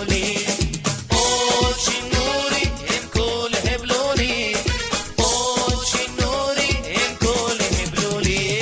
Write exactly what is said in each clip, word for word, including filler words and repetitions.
هبلولي اوشي نوري ام كل هبلولي اوشي نوري ام كل هبلولي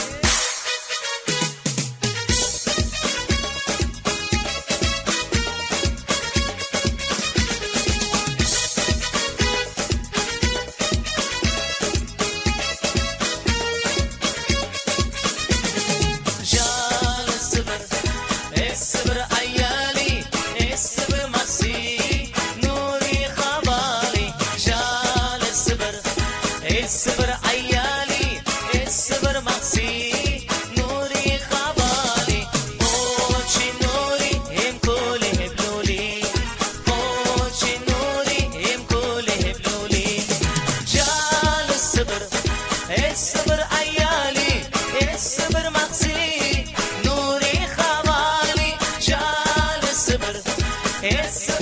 جال الصبر الصبر عيالي الصبر مصي نوري خبالي جال الصبر الصبر عيالي الصبر مصي نوري خبالي اوشي نوري ام كل هبلولي اوشي نوري ام كل هبلولي جال الصبر الصبر عيالي الصبر مقصي نوري خوالي جال الصبر الصبر